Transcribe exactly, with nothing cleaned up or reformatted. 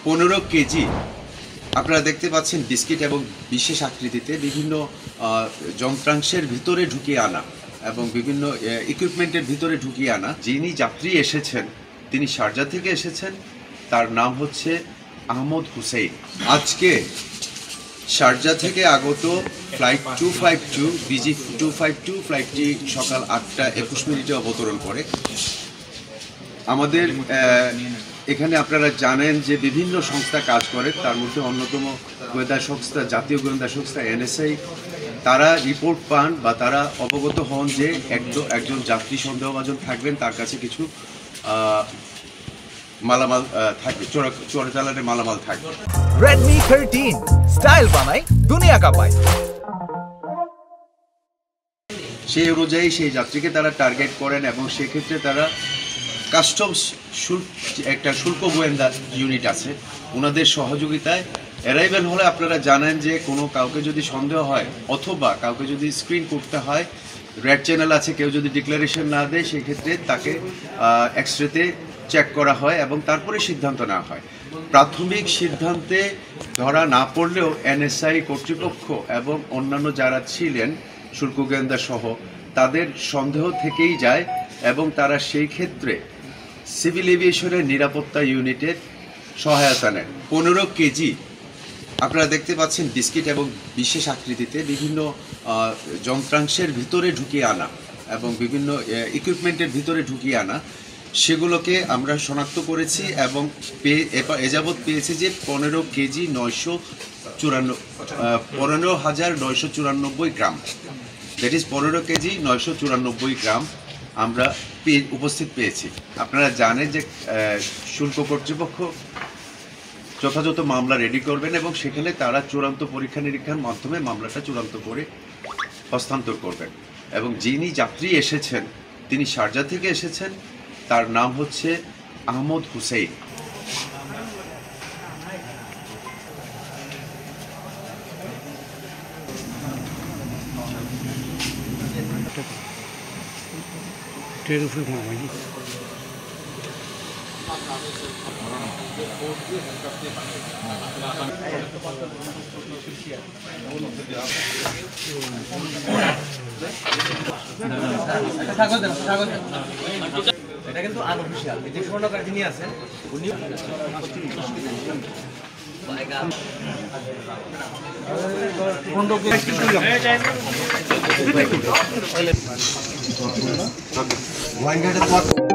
পনেরো কেজি আপনারা দেখতে পাচ্ছেন বিস্কিট এবং বিশেষ আকৃতিতে বিভিন্ন যন্ত্রাংশের ভিতরে ঢুকিয়ে আনা এবং বিভিন্ন ইকুইপমেন্টের ভিতরে ঢুকিয়ে আনা। যিনি যাত্রী এসেছেন তিনি শারজা থেকে এসেছেন, তার নাম হচ্ছে আহমদ হুসেইন। আজকে শারজা থেকে আগত flight two five two B G five five ফ্লাইটটি সকাল আটটা একুশ মিনিটে অবতরণ করে। আমাদের এখানে আপনারা জানেন যে বিভিন্ন সংস্থা কাজ করে, তার মধ্যে অন্যতম গোয়েন্দা সংস্থা জাতীয় গোয়েন্দা সংস্থা এনএসআই। তারা রিপোর্ট পান বা তারা অবগত হন যে একজন যাত্রী সন্দেহভাজন থাকবেন, তার কাছে কিছু মালামাল থাকবে, চোরাচালানের মালামাল থাকবে। রেডমি থার্টিন স্টাইল বানাই দুনিয়া কাঁপায়। সেই অনুযায়ী সেই যাত্রীকে তারা টার্গেট করেন এবং সেক্ষেত্রে তারা কাস্টমস শুল্ক একটা শুল্ক গোয়েন্দা ইউনিট আছে, ওনাদের সহযোগিতায় অ্যারাইভেল হলে আপনারা জানেন যে কোনো কাউকে যদি সন্দেহ হয় অথবা কাউকে যদি স্ক্রিন করতে হয়, রেড চ্যানেল আছে, কেউ যদি ডিক্লারেশন না দেয় সেই ক্ষেত্রে তাকে এক্সরেতে চেক করা হয় এবং তারপরে সিদ্ধান্ত নেওয়া হয়। প্রাথমিক সিদ্ধান্তে ধরা না পড়লেও এনএসআই কর্তৃপক্ষ এবং অন্যান্য যারা ছিলেন শুল্ক গোয়েন্দা সহ তাদের সন্দেহ থেকেই যায় এবং তারা সেই ক্ষেত্রে সিভিল এভিয়েশনের নিরাপত্তা ইউনিটের সহায়তা নেন। পনেরো কেজি আপনারা দেখতে পাচ্ছেন বিস্কিট এবং বিশেষ আকৃতিতে বিভিন্ন যন্ত্রাংশের ভিতরে ঢুকিয়ে আনা এবং বিভিন্ন ইকুইপমেন্টের ভিতরে ঢুকিয়ে আনা, সেগুলোকে আমরা শনাক্ত করেছি এবং এ যাবৎ পেয়েছি যে পনেরো কেজি নয়শো চুরান্ন পনেরো হাজার নয়শো চুরানব্বই গ্রাম, দ্যাট ইজ পনেরো কেজি নয়শো চুরানব্বই গ্রাম আমরা উপস্থিত পেয়েছি। আপনারা জানেন যে শুল্ক কর্তৃপক্ষ যথাযথ মামলা রেডি করবেন এবং সেখানে তারা চূড়ান্ত পরীক্ষা নিরীক্ষার মাধ্যমে মামলাটা চূড়ান্ত করে হস্তান্তর করবেন। এবং যিনি যাত্রী এসেছেন তিনি শারজা থেকে এসেছেন, তার নাম হচ্ছে আহমদ হুসেইন। ট্রেন ফুল মামাই এটা কিন্তু আনঅফিশিয়াল। এই যে স্বর্ণকার যিনি আছেন উনি ওয়াইন